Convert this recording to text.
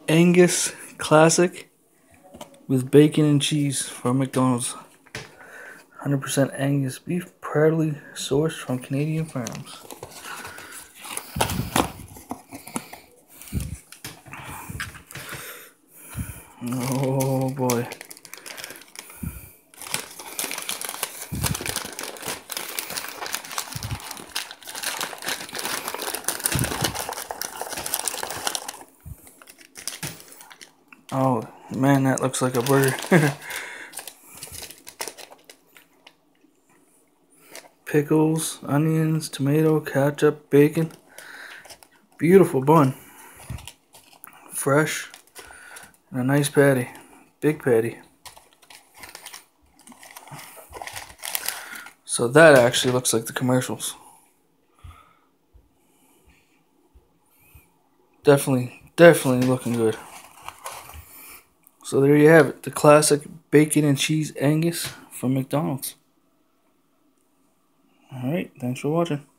Angus Classic with bacon and cheese from McDonald's. 100% Angus beef, proudly sourced from Canadian farms. Oh boy. Oh man, that looks like a burger. Pickles, onions, tomato, ketchup, bacon. Beautiful bun. Fresh. And a nice patty. Big patty. So that actually looks like the commercials. Definitely looking good. So there you have it. The classic bacon and cheese Angus from McDonald's. Alright, thanks for watching.